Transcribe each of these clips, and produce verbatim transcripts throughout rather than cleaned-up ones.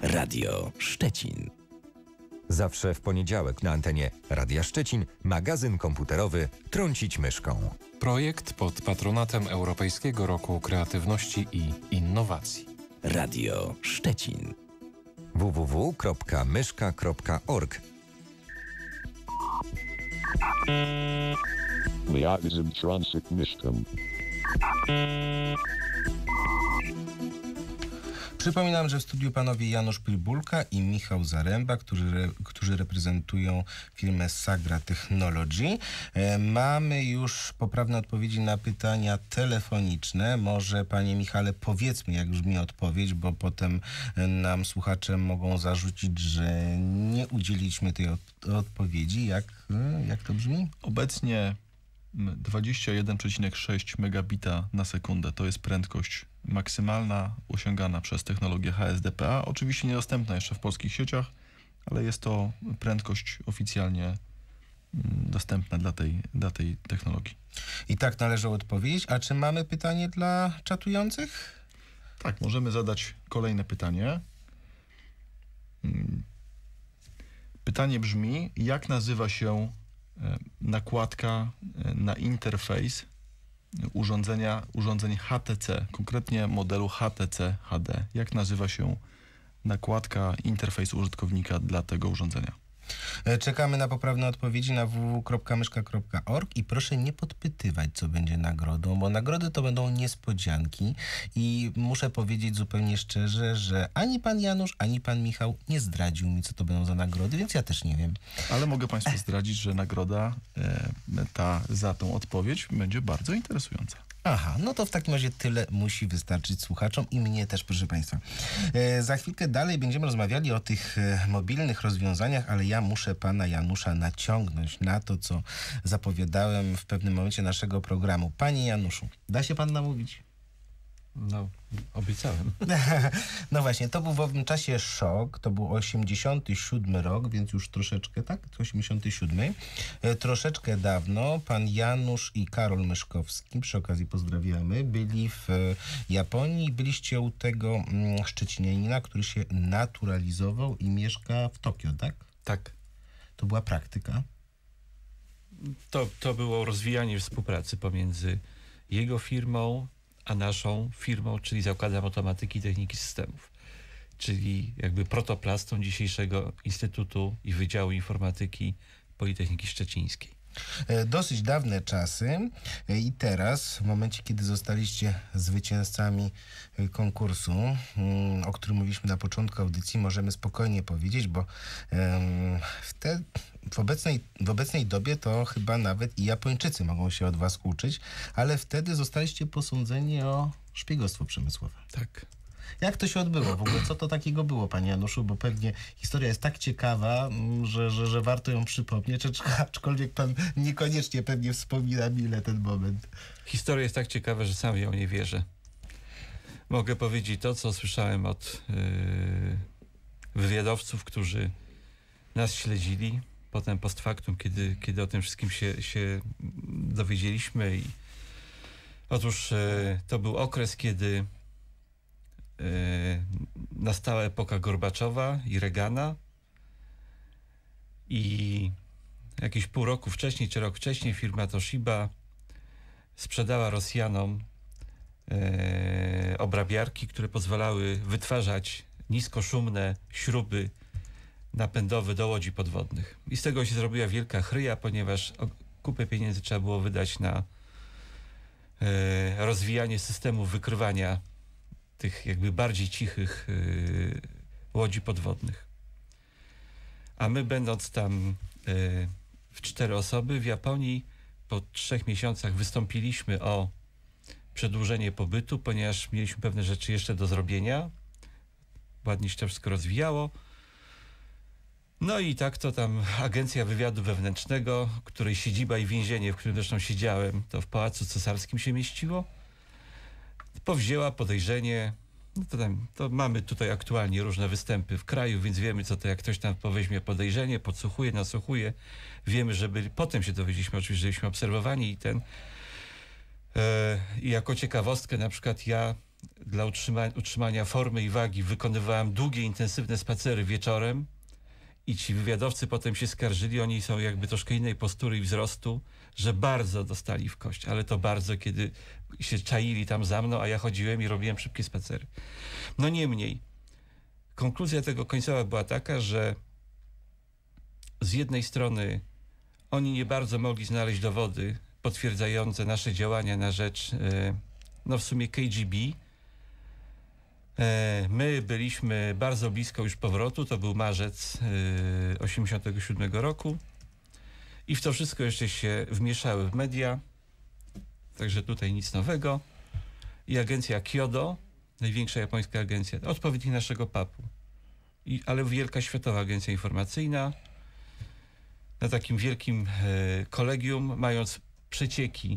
Radio Szczecin. Zawsze w poniedziałek na antenie Radia Szczecin magazyn komputerowy Trącić myszką. Projekt pod patronatem Europejskiego Roku Kreatywności i Innowacji. Radio Szczecin. w w w kropka myszka kropka org. Magazyn Trącić myszką. Przypominam, że w studiu panowie Janusz Pilbulka i Michał Zaręba, którzy, re, którzy reprezentują firmę Sagra Technology. E, mamy już poprawne odpowiedzi na pytania telefoniczne. Może, panie Michale, powiedzmy, jak brzmi odpowiedź, bo potem nam słuchacze mogą zarzucić, że nie udzieliliśmy tej od, odpowiedzi. Jak, jak to brzmi? Obecnie dwadzieścia jeden przecinek sześć megabita na sekundę to jest prędkość maksymalna osiągana przez technologię H S D P A. Oczywiście niedostępna jeszcze w polskich sieciach, ale jest to prędkość oficjalnie dostępna dla tej, dla tej technologii. I tak należy odpowiedzieć. A czy mamy pytanie dla czatujących? Tak, możemy zadać kolejne pytanie. Pytanie brzmi, jak nazywa się nakładka na interfejs urządzenia, urządzeń H T C, konkretnie modelu H T C H D. Jak nazywa się nakładka interfejs użytkownika dla tego urządzenia? Czekamy na poprawne odpowiedzi na w w w kropka myszka kropka org i proszę nie podpytywać, co będzie nagrodą, bo nagrody to będą niespodzianki i muszę powiedzieć zupełnie szczerze, że ani pan Janusz, ani pan Michał nie zdradził mi, co to będą za nagrody, więc ja też nie wiem. Ale mogę państwu zdradzić, że nagroda e, ta za tą odpowiedź będzie bardzo interesująca. Aha, no to w takim razie tyle musi wystarczyć słuchaczom i mnie też, proszę państwa. E, za chwilkę dalej będziemy rozmawiali o tych e, mobilnych rozwiązaniach, ale ja muszę pana Janusza naciągnąć na to, co zapowiadałem w pewnym momencie naszego programu. Panie Januszu, da się pan namówić? No, obiecałem. No właśnie, to był w owym czasie szok, to był osiemdziesiąty siódmy rok, więc już troszeczkę, tak? osiemdziesiąty siódmy. E, troszeczkę dawno pan Janusz i Karol Myszkowski, przy okazji pozdrawiamy, byli w e, Japonii. Byliście u tego mm, Szczecinianina, który się naturalizował i mieszka w Tokio, tak? Tak. To była praktyka? To, to było rozwijanie współpracy pomiędzy jego firmą a naszą firmą, czyli Zakładem Automatyki i Techniki Systemów, czyli jakby protoplastą dzisiejszego Instytutu i Wydziału Informatyki Politechniki Szczecińskiej. Dosyć dawne czasy i teraz, w momencie, kiedy zostaliście zwycięzcami konkursu, o którym mówiliśmy na początku audycji, możemy spokojnie powiedzieć, bo w, te, w, obecnej, w obecnej dobie to chyba nawet i Japończycy mogą się od was uczyć, ale wtedy zostaliście posądzeni o szpiegostwo przemysłowe. Tak. Jak to się odbyło w ogóle? Co to takiego było, panie Januszu? Bo pewnie historia jest tak ciekawa, że, że, że warto ją przypomnieć, aczkolwiek pan niekoniecznie pewnie wspomina mile ten moment. Historia jest tak ciekawa, że sam w nią nie wierzę. Mogę powiedzieć to, co słyszałem od yy, wywiadowców, którzy nas śledzili. Potem post factum, kiedy, kiedy o tym wszystkim się, się dowiedzieliśmy. I otóż yy, to był okres, kiedy nastała epoka Gorbaczowa i Reagana i jakieś pół roku wcześniej, czy rok wcześniej firma Toshiba sprzedała Rosjanom e, obrabiarki, które pozwalały wytwarzać niskoszumne śruby napędowe do łodzi podwodnych. I z tego się zrobiła wielka chryja, ponieważ kupę pieniędzy trzeba było wydać na e, rozwijanie systemów wykrywania tych jakby bardziej cichych yy, łodzi podwodnych. A my, będąc tam yy, w cztery osoby w Japonii, po trzech miesiącach wystąpiliśmy o przedłużenie pobytu, ponieważ mieliśmy pewne rzeczy jeszcze do zrobienia. Ładnie się to wszystko rozwijało. No i tak to tam Agencja Wywiadu Wewnętrznego, której siedziba i więzienie, w którym zresztą siedziałem, to w Pałacu Cesarskim się mieściło, powzięła podejrzenie, no to, tam, to mamy tutaj aktualnie różne występy w kraju, więc wiemy, co to, jak ktoś tam poweźmie podejrzenie, podsłuchuje, nasłuchuje, wiemy, że byli, potem się dowiedzieliśmy oczywiście, że byliśmy obserwowani i ten, e, i jako ciekawostkę na przykład ja dla utrzyma utrzymania formy i wagi wykonywałem długie, intensywne spacery wieczorem i ci wywiadowcy potem się skarżyli, oni są jakby troszkę innej postury i wzrostu, że bardzo dostali w kość, ale to bardzo, kiedy się czaili tam za mną, a ja chodziłem i robiłem szybkie spacery. No niemniej, konkluzja tego końcowa była taka, że z jednej strony oni nie bardzo mogli znaleźć dowody potwierdzające nasze działania na rzecz, no w sumie K G B. My byliśmy bardzo blisko już powrotu, to był marzec osiemdziesiątego siódmego roku i w to wszystko jeszcze się wmieszały w media, także tutaj nic nowego. I agencja Kyodo, największa japońska agencja, odpowiednik naszego papu, I, ale wielka światowa agencja informacyjna, na takim wielkim e, kolegium, mając przecieki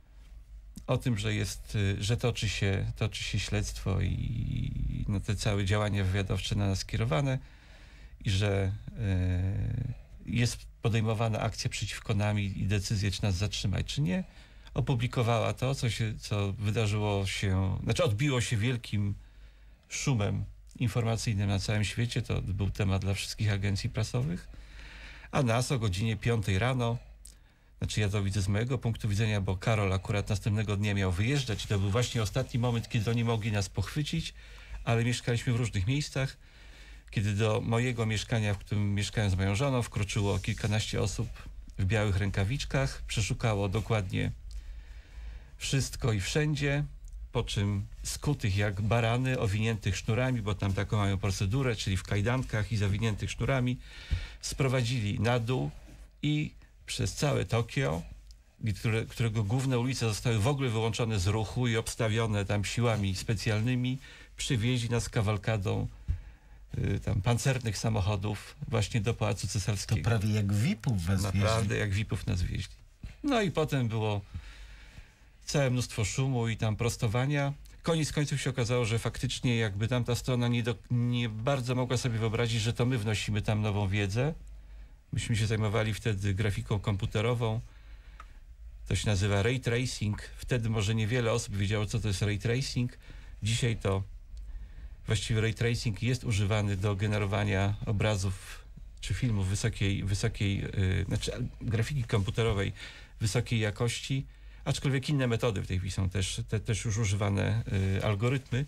o tym, że jest, że toczy się, toczy się śledztwo i no, te całe działania wywiadowcze na nas skierowane i że e, jest podejmowana akcja przeciwko nami i decyzję, czy nas zatrzymać, czy nie. Opublikowała to, co się, co wydarzyło się, znaczy odbiło się wielkim szumem informacyjnym na całym świecie. To był temat dla wszystkich agencji prasowych. A nas o godzinie piątej rano, znaczy ja to widzę z mojego punktu widzenia, bo Karol akurat następnego dnia miał wyjeżdżać. To był właśnie ostatni moment, kiedy oni mogli nas pochwycić, ale mieszkaliśmy w różnych miejscach. Kiedy do mojego mieszkania, w którym mieszkałem z moją żoną, wkroczyło kilkanaście osób w białych rękawiczkach, przeszukało dokładnie wszystko i wszędzie, po czym skutych jak barany, owiniętych sznurami, bo tam taką mają procedurę, czyli w kajdankach i zawiniętych sznurami, sprowadzili na dół i przez całe Tokio, które, którego główne ulice zostały w ogóle wyłączone z ruchu i obstawione tam siłami specjalnymi, przywieźli nas kawalkadą y, tam pancernych samochodów właśnie do Pałacu Cesarskiego. To prawie jak V I P-ów was wieźli. Naprawdę jak V I P-ów nas wieźli. No i potem było całe mnóstwo szumu i tam prostowania. Koniec końców się okazało, że faktycznie jakby tamta strona nie, do, nie bardzo mogła sobie wyobrazić, że to my wnosimy tam nową wiedzę. Myśmy się zajmowali wtedy grafiką komputerową. To się nazywa ray tracing. Wtedy może niewiele osób wiedziało, co to jest ray tracing. Dzisiaj to właściwie ray tracing jest używany do generowania obrazów czy filmów wysokiej, wysokiej yy, znaczy grafiki komputerowej wysokiej jakości. Aczkolwiek inne metody w tej chwili są też, te, też już używane y, algorytmy.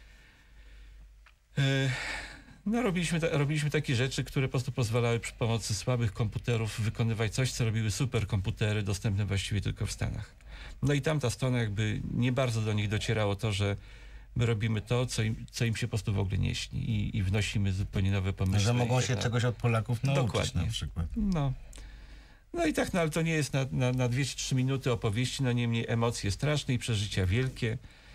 Y, no robiliśmy, ta, robiliśmy takie rzeczy, które po prostu pozwalały przy pomocy słabych komputerów wykonywać coś, co robiły superkomputery dostępne właściwie tylko w Stanach. No i tamta strona jakby nie bardzo do nich docierało to, że my robimy to, co im, co im się po prostu w ogóle nie śni i, i wnosimy zupełnie nowe pomysły. Że mogą tak się dalej. czegoś od Polaków nauczyć. Dokładnie. Na przykład. No. No i tak, no ale to nie jest na, na, na dwie czy trzy minuty opowieści, no niemniej emocje straszne i przeżycia wielkie.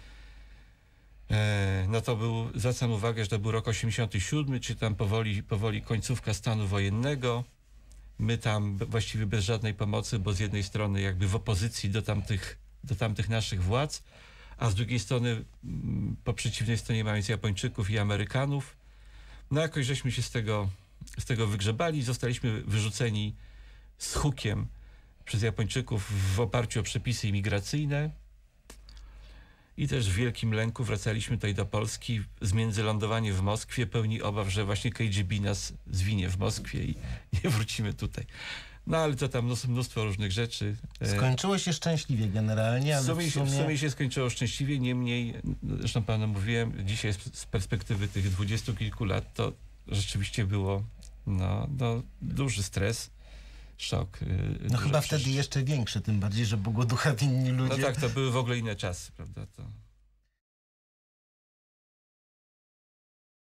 E, no to był, zwracam uwagę, że to był rok osiemdziesiąty siódmy, czy tam powoli, powoli końcówka stanu wojennego. My tam właściwie bez żadnej pomocy, bo z jednej strony jakby w opozycji do tamtych, do tamtych naszych władz, a z drugiej strony po przeciwnej stronie mając Japończyków i Amerykanów. No jakoś żeśmy się z tego, z tego wygrzebali, zostaliśmy wyrzuceni z hukiem przez Japończyków w oparciu o przepisy imigracyjne i też w wielkim lęku wracaliśmy tutaj do Polski z międzylądowaniem w Moskwie, pełni obaw, że właśnie K G B nas zwinie w Moskwie i nie wrócimy tutaj. No ale to tam mnóstwo, mnóstwo różnych rzeczy. Skończyło się szczęśliwie generalnie, ale w sumie, w sumie... w sumie się skończyło szczęśliwie, niemniej, zresztą panu mówiłem, dzisiaj z, z perspektywy tych dwudziestu kilku lat to rzeczywiście było no, no, duży stres. Szok. No chyba wtedy jeszcze większy, tym bardziej, że Bogu ducha winni ludzie. No tak, to były w ogóle inne czasy, prawda? To...